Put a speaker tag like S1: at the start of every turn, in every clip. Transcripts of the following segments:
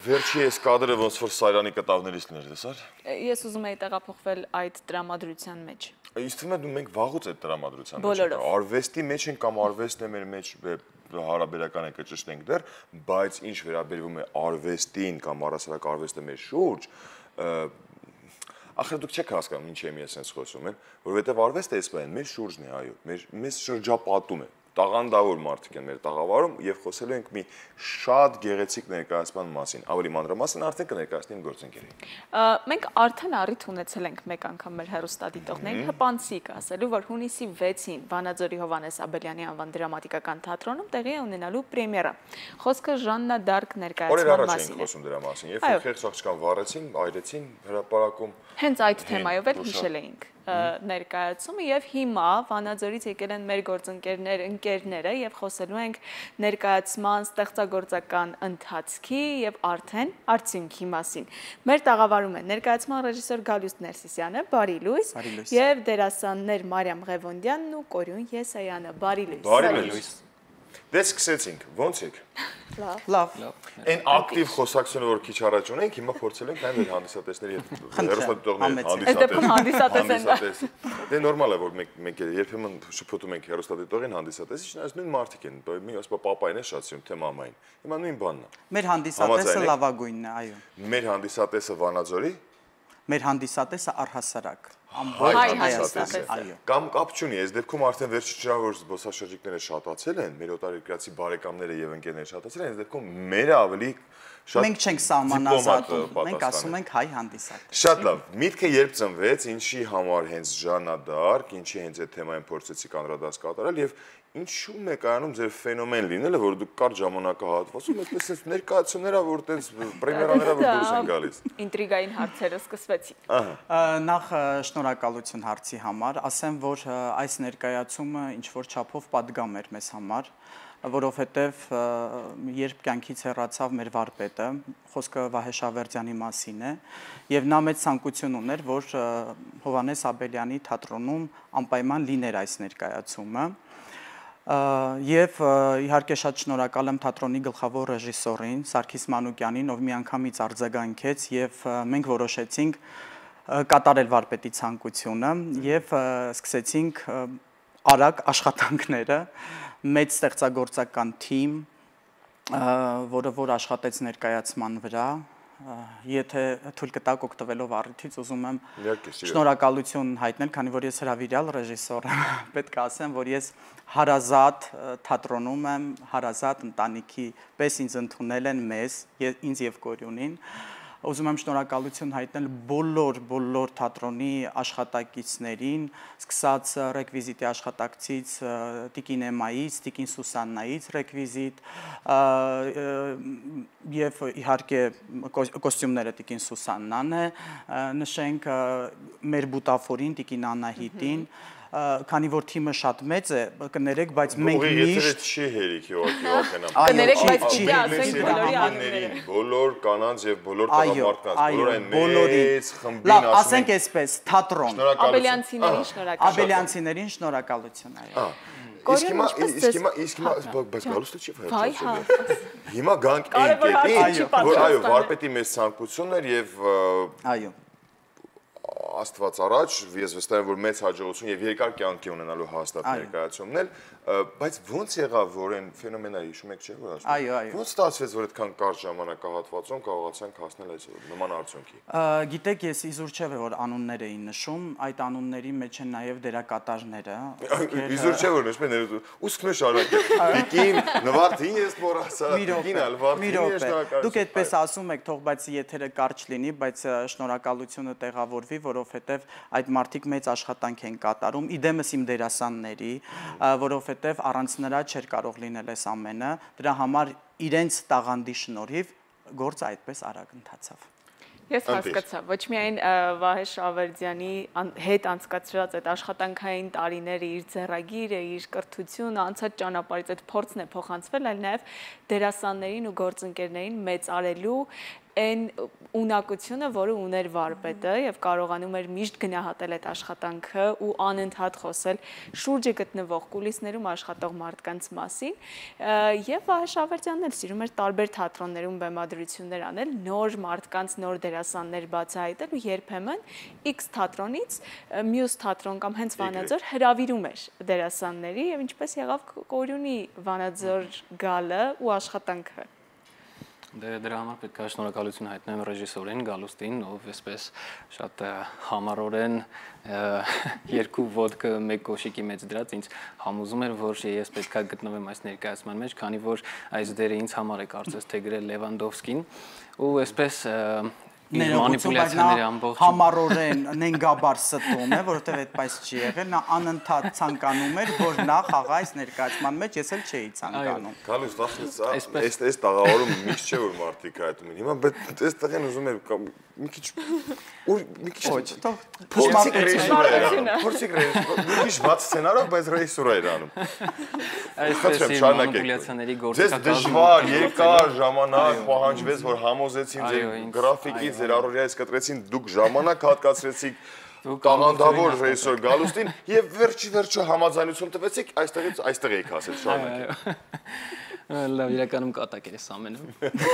S1: Վերջի այս կադրը ոնց որ Սարյանի կտավներից ներ, տեսար։
S2: Ես ուզում եի տեղափոխվել այդ տրամադրության մեջ։
S1: Ինձ թվում է մենք վաղուց այդ տրամադրության մեջ
S2: Բոլորով։
S1: ենք։ Արվեստի մեջ ենք կամ արվեստն է մեր մեջ հարաբերական է կճշտենք դեռ, բայց ինչ վերաբերվում է արվեստին կամ առասարակ արվեստը մեր շուրջ, ախր դուք չեք հասկանում ինչ եմ ես այսպես խոսում եմ, որովհետև արվեստը այս բանը մեր շուրջն է, այո, մեզ շրջապատում է։ Տաղանդավոր մարդիկ են մեր տաղավարում եւ խոսելու ենք մի շատ գեղեցիկ ներկայացման մասին։ Ավելի մանրամասն արդեն կներկայացնեմ գործընկերին։
S2: Մենք արդեն առիթ ունեցել ենք մեկ անգամ մեր հեռուստադիտողներին հպանցիկ ասելու, որ հունիսի 6-ին Վանաձորի Հովհաննես Աբելյանի անվան դրամատիկական թատրոնում տեղի է ունենալու պրեմիերա։ Խոսքը Ժաննա Դարկ ներկայացման մասին է։
S1: Խոսում դրա մասին։ Երբ որ խեղճ աղջկան վառեցին, այրեցին հրապարակում։
S2: Հենց այդ թեմայով էլ հիշել էինք ներկայացումը եւ հիմա Վանաձորից եկել են մեր ընկերները եւ խոսելու ենք ներկայացման ստեղծագործական ընթացքի եւ արդեն արդյունքի մասին։ Մեր տաղավարում են ներկայացման ռեժիսոր Գալուստ Ներսիսյանը, բարի լույս, եւ դերասաններ Մարիամ Ղևոնդյանն ու Կորյուն Եսայանը, բարի լույս։
S1: Բարի լույս։ Դե սկսեցինք, ոնց եք։
S2: Լավ։
S1: Այն ակտիվ խոսակցությունը, որ քիչ առաջ ունենք, հիմա փորձել ենք նայել հանդիսատեսների հետ հեռուստադիտողների հանդիսատես։ Դե նորմալ է, որ մենք երբեմն շփոթում ենք հեռուստադիտողին հանդիսատեսի, չնայած նույն մարդիկ են, մի ասպա պապային է շատ սիրում, թե մամային։ Հիմա նույն բանն է։
S3: Մեր հանդիսատեսը լավագույնն է, այո։
S1: Մեր հանդիսատեսը Վանաձորի։
S3: Մեր հանդիսատեսը առհասարակ։
S1: Կամ կապ չունի, այս դեպքում արդեն վերջի ջրը որ զբոսաշրջիկները շատացել են, մեր օտարերկրացի բարեկամները եւ ընկերները շատացել են, այս դեպքում մերը ավելի շատ
S3: մենք չենք սահմանազատում, մենք ասում ենք հայ հանդիսատես։
S1: Շատ լավ, միտքը երբ ծնվեց, ինչի համար հենց Ժաննա Դարկ, ինչի հենց այդ թեմային փորձեցիք անդրադարձ կատարել եւ ինչու մեկանում ձեր ֆենոմեն լինելը, որ դուք կարճ ժամանակահատվածում այսպես ներկայացումները, որ տես պրեմիերաները որ դուրս են գալիս։
S2: Ինտրիգային հարցերը սկսվեցին։
S3: Նախ շնորհակալություն հարցի համար, ասեմ, որ այս ներկայացումը ինչ որ չափով պատգամ էր մեզ համար, որովհետև երբ կյանքից հեռացավ մեր վարպետը, խոսքը Վահե Շավերդյանի մասին է, եւ նա մեծ ցանկություն ուներ, որ Հովհաննես Աբելյանի թատրոնում անպայման լիներ այս ներկայացումը։ Եվ իհարկե շատ շնորհակալ եմ թատրոնի գլխավոր ռեժիսորին Սարգիս Մանուկյանին, ով միանգամից արձագանքեց եւ մենք որոշեցինք կատարել վարպետի ցանկությունը եւ սկսեցինք արագ աշխատանքները, մեծ ստեղծագործական թիմ, որ աշխատեց ներկայացման վրա, եթե թույլ կտակ օգտվելով առիթից ուզում եմ շնորհակալություն հայտնել, քանի որ ես հրավիրյալ ռեժիսոր եմ, պետք է ասեմ, որ ես հարազատ թատրոնում եմ, հարազատ ընտանիքի պես ինձ ընդունել են մեզ, ինձ եւ Կորյունին, ուզում եմ շնորհակալություն հայտնել բոլոր թատրոնի աշխատակիցներին, սկսած ռեկվիզիտի աշխատակցից Տիկին Էմայից, Տիկին Սուսաննայից ռեկվիզիտ եւ իհարկե կոստյումները Տիկին Սուսաննան է, նշենք մեր բուտաֆորին Տիկին Անահիտին, քանի որ թիմը շատ մեծ է, կներեք, բայց մենք միշտ
S1: չի հերիքի օգնամ։
S2: Կներեք, բայց պիտի ասենք բոլորի անունները։
S1: Բոլոր կանանց եւ բոլոր տղամարդկանց, բոլոր այն մեծ խմբին
S3: լավ, ասենք այսպես, թատրոն։
S2: Աբելյանցիներին շնորհակալություն։
S3: Աբելյանցիներին շնորհակալություն, այո։
S1: Իսկ հիմա բայց Գալուստը չի վերջացել։ Հիմա գանք այն կետին, որ այո, վարպետի մեծ ցանկությունն էր եւ
S3: այո
S1: Աստված առաջ, ես վստահ եմ, որ մեծ հաջողություն եւ երկար կյանքի ունենալու հաստատ ներկայացումն էլ, բայց ոնց եղավ, որ այն ֆենոմենը հիշում եք, չէ՞ որ ասում։ Ոնց ստացվեց, որ այդքան կարճ ժամանակահատվածում կարողացանք հասնել այս նման արդյունքի։
S3: Գիտեք, ես իզուր չէ որ անուններ էին նշում, այդ անունների մեջ են նաեւ դերակատարները։
S1: Իզուր չէ որ նշում են, ուսքն է շարունակել։ Տիկին Նվարդին ես մոռացա, Տիկին Ալվարդին ես շնորհակալ։
S3: Դուք այդպես ասում եք, թող բայց եթերը կարճ լինի, բայց շնորհակալությունը տեղավորվի, որովհետև այդ մարդիկ մեծ աշխատանք են կատարում, իդեմս իմ դերասանների, որովհետև առանց նրա չէր կարող լինել այս ամենը, դրա համար իրենց տաղանդի շնորհիվ գործը այդպես արագ ընթացավ։
S2: Ես հասկացա, ոչ միայն Վահե Շավերդյանի հետ անցկացրած այդ աշխատանքային տարիները, իր ձեռագիրը, իր կրթությունը, անցած ճանապարհից այդ փորձն է փոխանցվել, այլ նաև դերասաններին ու գործընկերներին մեծարելու այն ունակությունը, որը ուներ վարպետը եւ կարողանում էր միշտ գնահատել այդ աշխատանքը ու անընդհատ խոսել շուրջը գտնվող կուլիսներում աշխատող մարդկանց մասին եւ Վահե Շավերդյանն էլ սիրում էր տարբեր թատրոններում բեմադրություններ անել, նոր մարդկանց, նոր դերասաններ բացահայտել ու երբեմն X թատրոնից մյուս թատրոն կամ հենց Վանաձոր հրավիրում էր դերասանների եւ ինչպես եղավ Կորյունի Վանաձոր գալը ու աշխատանքը։
S4: Դրա համար պետք է շնորհակալություն հայտնեմ ռեժիսորին Գալուստին, ով այսպես շատ համառորեն երկու ոդկը մեկ կոշիկի մեջ դրած ինձ համոզում էր, որ ես պետք է գտնվեմ այս ներկայացման մեջ, քանի որ այս դերը ինձ համար է կարծես թե գրել Լևանդովսկին, ու այսպես
S3: Մանիպուլյացիաների ամբողջ համառորեն նենգաբար ստում է, որովհետև այդպես չի եղել, նա անընդհատ ցանկանում էր, որ նա խաղա այս ներկայացման մեջ, ես էլ չէի ցանկանում։
S1: Գալուս վախից, այս տաղավարում միշտ չէ որ մարդիկ այդում են։ Հիմա այս տղեն ուզում էր մի քիչ փորձիկ մի քիչ վատ սցենարով, բայց ռեժիսուրա էր անում։
S4: Այսպես մանիպուլյացիաների գործակալ։
S1: Ձեզ դժվար, երկար ժամանակ պահանջվեց, որ համոզեցին ձեր գրաֆիկից ձեր առօրյայից կտրեցին, դուք ժամանակ հատկացրեցիք տաղանդավոր ռեժիսոր Գալուստին եւ վերջը համաձայնություն տվեցիք, այստեղ եք ասել շարունակեք։
S4: Լավ, իրականում կատակ էր այս ամենը։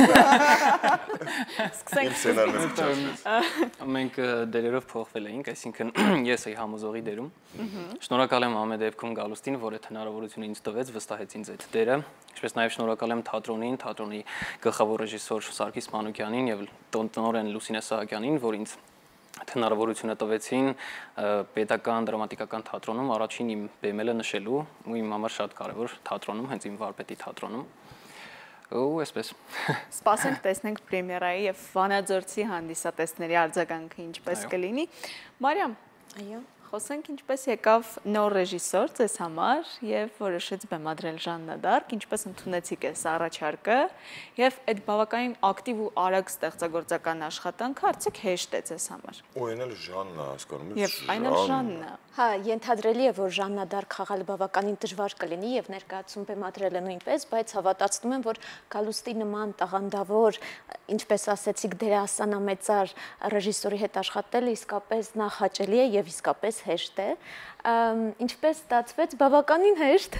S2: Սկսենք։
S4: Մենք դերերով փոխվել էինք, այսինքն ես էի համոզողի դերում։ Շնորհակալ եմ ամեն դեպքում Գալուստին, որ այդ հնարավորությունը ինձ տվեց, վստահեց ինձ այդ դերը։ Ինչպես նաև շնորհակալ եմ թատրոնին, թատրոնի գլխավոր ռեժիսոր Սարգիս Մանուկյանին եւ տնօրեն Լուսինե Սահակյանին, որ ինձ հնարավորությունը տվեցին պետական դրամատիկական թատրոնում առաջին իմ բեմելը նշելու ու իմ համար շատ կարևոր թատրոնում, հենց իմ վարպետի թատրոնում։ Ու այսպես։
S2: Սպասենք տեսնենք պրեմիերայի եւ Վանաձորցի հանդիսատեսների արձագանքը ինչպես կլինի։ Մարիամ, այո, խոսենք ինչպես եկավ նոր ռեժիսոր ձեզ համար եւ որոշեց բեմադրել Ժաննա Դարկ, ինչպես ընդունեցիք այս առաջարկը եւ այդ բավականին ակտիվ ու արագ ստեղծագործական աշխատանքը արդյոք հեշտ է ձեզ համար։
S1: Ու այն էլ Ժաննա, հասկանում եք։
S2: Եվ այն էլ Ժաննա։
S5: Հա, ենթադրելի է, որ Ժաննա Դարկ խաղալը բավականին դժվար կլինի եւ ներկայացում բեմադրելը նույնպես, բայց հավատացնում եմ, որ Գալուստի նման տաղանդավոր, ինչպես ասեցիք, դերասանամեծար ռեժիսորի հետ աշխատելը իսկապես նախաճելի է եւ իսկապես հեշտ է, ինչպես ստացվեց բավականին հեշտ,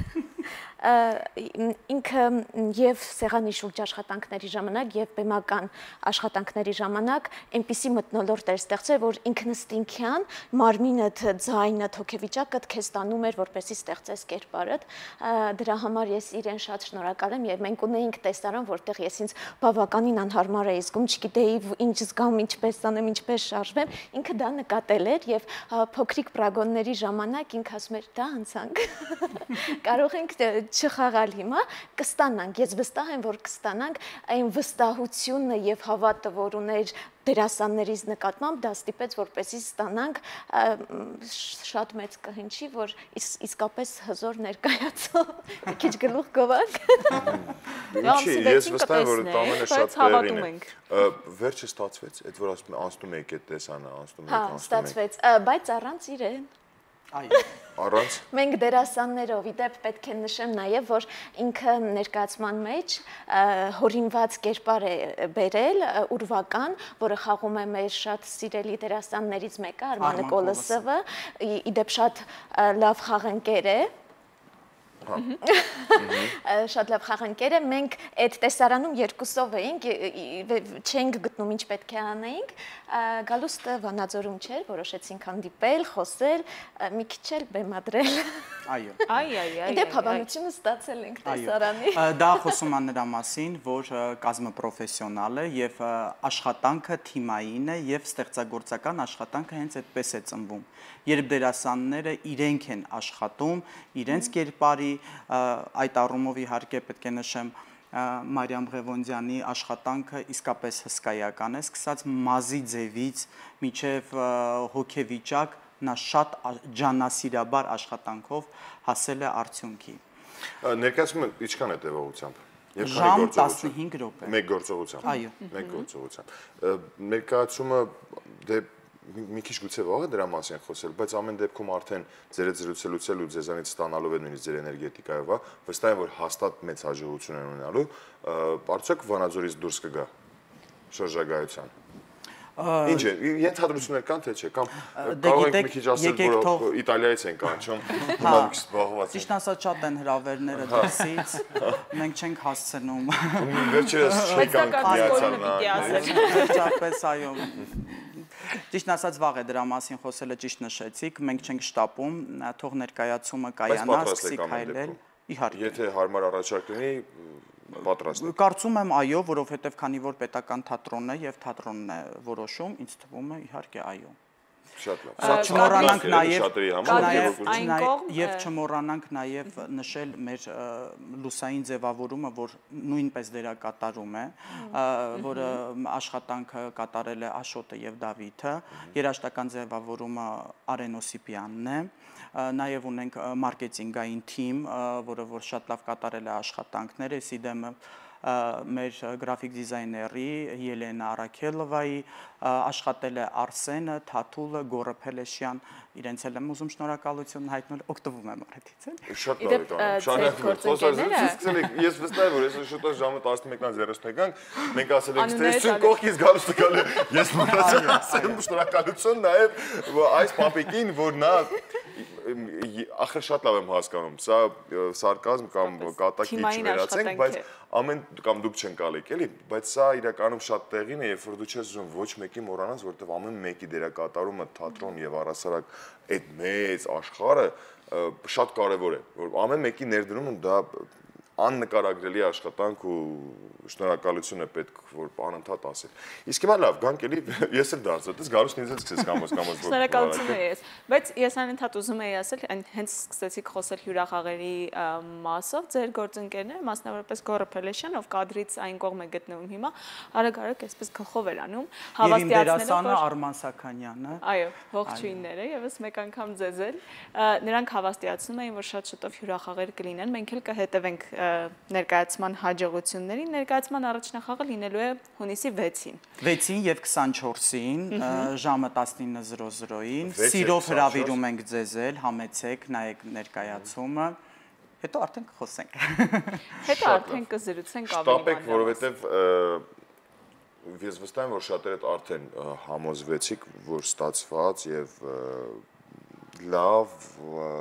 S5: ինքը եւ սեղանի շուրջ աշխատանքների ժամանակ եւ բեմական աշխատանքների ժամանակ այնպիսի մթնոլորտ էր ստեղծել, որ ինքնըստինքյան մարմինդ, ձայնդ, հոգեվիճակդ քեզ տանում էր, որպեսզի ստեղծես կերպարդ, դրա համար ես իրեն շատ շնորհակալ եմ եւ մենք ունեինք տեսարան, որտեղ ես ինձ բավականին անհարմար էի զգում, չգիտեի ինչ զգամ, ինչպես անեմ, ինչպես շարժվեմ, ինքը դա նկատել էր եւ փոքրիկ պրագոնների ժամանակ ինքը ասում էր՝ դա անցանք, կարող ենք չխաղալ հիմա, կստանանք, ես վստահ եմ, որ կստանանք, այն վստահությունը եւ հավատը, որ ուներ դերասաններից նկատմամբ, դա ստիպեց, որպեսզի ստանանք շատ մեծ կհնչի, որ իսկապես հզոր ներկայացող, մի քիչ գլուխ գովանք։
S1: Ինչի, ես վստահ եմ, որ դա ամենը շատ տեղին է։ Վերջը ստացվեց, այդ որ անցնում եք այդ տեսանը, անցնում եք։
S5: Հա, ստացվեց, բայց առանց իրեն։
S3: Այո։
S1: Առանց։
S5: Մենք դերասաններով, իդեպ պետք է նշեմ նաև, որ ինքը ներկայացման մեջ հորինված կերպար է բերել ուրվական, որը խաղում է մեր շատ սիրելի դերասաններից մեկը, Արմանը Կոլոսովը, իդեպ շատ լավ խաղընկեր է։ Շատ լավ խաղընկեր է, մենք այդ տեսարանում երկուսով էինք, չենք գտնում ինչ պետք է անեինք, Գալուստը Վանաձորում չէր, որոշեցինք հանդիպել, խոսել, մի քիչ էլ բեմադրել։
S3: Այո։
S5: Իդեպ հավանությունը ստացել ենք տեսարանի։
S3: Դա խոսում է նրա մասին, որ կազմը պրոֆեսիոնալ է եւ աշխատանքը թիմային է եւ ստեղծագործական աշխատանքը հենց այդպես է ծնվում։ Երբ դերասանները իրենք են աշխատում, իրենց կերպարի, այդ առումով իհարկե պետք է նշեմ Մարիամ Ղևոնդյանի աշխատանքը իսկապես հսկայական է, սկսած մազի ձևից մինչև հոգեվիճակ, նա շատ ջանասիրաբար աշխատանքով հասել է արդյունքի։
S1: Ներկայացումը ինչքան է տևողությամբ։
S3: Ժամ 15 րոպե։
S1: Մեկ գործողությամբ։
S3: Այո։
S1: Մեկ գործողությամբ։ Ներկայացումը դե մի քիչ գուցե վաղ է դրա մասին խոսել, բայց ամեն դեպքում արդեն ձեր հետ զրուցելուց ու ձեզանից ստանալով է նույնիսկ ձեր էներգետիկայով, վստահ եմ, որ հաստատ մեծ հաջողություն են ունենալու, արդյոք Վանաձորից դուրս կգա։ շրջագայության։ Ինչ է, ենթադրություններ կան թե չէ, կամ կարող ենք մի քիչ ասել, որ Իտալիայից են կանչում, հիմա մի քիչ զբաղված են։
S3: Ճիշտ ասած շատ են հրավերները դրսից, մենք չենք հասցնում։
S1: Վերջերս չեկանք միացանալ։
S3: Վերջապես այո։ Ճիշտ ասած վաղ է դրա մասին խոսելը ճիշտ նշեցիք, մենք չենք շտապում, թող ներկայացումը կայանա, սկսի քայլել։ Իհարկե։
S1: Եթե հարմար առաջարկ լինի, պատրաստ եք։
S3: Կարծում եմ այո, որովհետև քանի որ պետական թատրոնն է եւ թատրոնն է որոշում, ինձ թվում է իհարկե այո։
S1: Շատ լավ։
S3: Չմոռանանք
S2: նաև
S3: եւ չմոռանանք նաև նշել մեր լուսային ձևավորումը, որ նույնպես դերակատարում է, որը աշխատանքը կատարել է Աշոտը եւ Դավիթը, երաժշտական ձևավորումը Արեն Օսիպյանն է, նաև ունենք մարքեթինգային թիմ, որը որ շատ լավ կատարել է աշխատանքները, իդեմը մեր գրաֆիկ դիզայների Ելենա Արաքելովայի, աշխատել է Արսենը, Թաթուլը, Գոռը Փելեշյան, իրենց էլ եմ ուզում շնորհակալություն հայտնել, օգտվում եմ արդից։
S1: Շատ լավ է կանում։ Շարունակենք խոսալ, ես վստահ եմ, որ ես շուտով ժամը 11:31 մենք ասել ենք, թե ես կողքից գալուս տկալ է, ես մտածել եմ ասեմ շնորհակալություն նաև այս պապիկին, որ նա ախր շատ լավ եմ հասկանում, սա սարկազմ կամ կատակի չվերացենք, բայց ամեն կամ դուք չենք ալիք, էլի, բայց սա իրականում շատ տեղին է, երբ որ դու չես ուզում ոչ մեկի մոռանաս, որովհետև ամեն մեկի դերակատարումը թատրոն եւ առասարակ այդ մեծ աշխարհը շատ կարեւոր է, որ ամեն մեկի ներդրումը դա աննկարագրելի աշխատանք ու շնորհակալություն է պետք որ անընդհատ ասել։ Իսկ հիմա լավ, գանք էլի ես էլ դարձած գալուս ինձ սկսես կամոս
S2: շնորհակալություն եմ ես, բայց ես անընդհատ ուզում եի ասել, հենց սկսեցիք խոսել հյուրախաղերի մասով, ձեր գործընկերները, մասնավորապես Գոռը Փելեշյան, ով կադրից այն կողմ է գտնվում հիմա, արագ-արագ այսպես գլխով էր անում,
S3: հավաստիացնելով Արման Սաքանյանը։
S2: Այո, ողջույնները, եւս մեկ անգամ ձեզ էլ, նրանք հավաստիացնում էին, որ շատ շուտով հյուրախաղեր կլինեն, մենք էլ կհետևենք ներկայացման հաջողություններին, ներկայացման առաջնախաղը լինելու է հունիսի 6-ին։
S3: 6-ին եւ 24-ին ժամը 19:00-ին սիրով հրավիրում ենք ձեզ էլ, համեցեք, նայեք ներկայացումը, հետո արդեն կխոսենք։
S2: Հետո արդեն կզրուցենք ավելի
S1: մանրամասն։ Շտապեք, որովհետեւ ես վստահ եմ, որ շատերդ արդեն համոզվեցիք, որ ստացված եւ լավ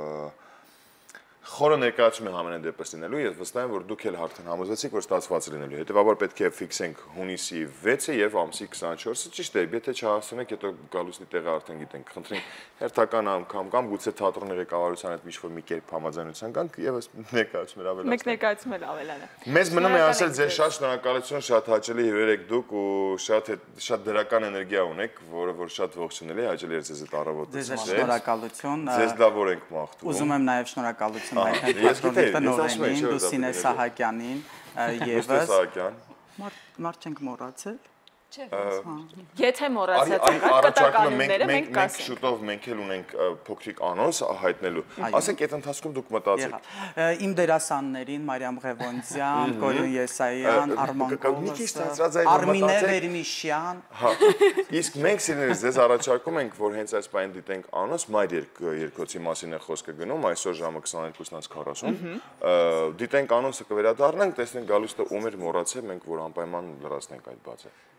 S1: խորը ներկայացում է համենայն դեպս լինելու, ես վստահ եմ, որ դուք էլ արդեն համոզվեցիք, որ ստացված լինելու։ Հետևաբար պետք է ֆիքսենք հունիսի 6-ը եւ ամսի 24-ը, ճիշտ է, եթե չհասցնենք, հետո գալուսնի տեղը արդեն գիտենք։ Խնդրենք հերթական անգամ կամ գուցե թատրոնի ղեկավարության հետ ինչ-որ մի կերպ համաձայնության գանք եւ այս ներկայացումները ավելացնենք։
S2: Մեկ ներկայացում էլ ավելանա։
S1: Մեզ մնում է ասել ձեր շատ շնորհակալություն, շատ հաճելի հյուրեր եք դուք ու շատ դրական էներգիա ունեք, որը որ շատ ողջունելի է, հաճելի է ձեզ այդ առավոտը։
S3: Ձեզ շնորհակալություն։
S1: Ձեզ լավ օր ենք մաղթում։
S3: Ուզում եմ նաեւ շնորհակալություն հայտնել տնօրենին Լուսինե Սահակյանին եւս մարդ չենք մոռացել
S2: Չէ, եթե մոռացած եք կտականունները մենք կասենք։
S1: Մենք շուտով մենք էլ ունենք փոքրիկ անոնս հայտնելու։ Ասենք այդ ընթացքում դուք մտածեք։
S3: Իմ դերասաններին Մարիամ Ղևոնդյան, Կորյուն Եսայան, Արման Կոլոս, Արմինե Վերմիշյան։
S1: Հա։ Իսկ մենք սիրելիներս ձեզ առաջարկում ենք, որ հենց այս բանը դիտենք անոնս մայր երկոցի մասին է խոսքը գնում, այսօր ժամը 22:40։ Դիտենք անոնսը կվերադառնանք, տեսնենք գալուստը ում էր մոռացել, մենք որ անպայման լրացնենք այդ բացը։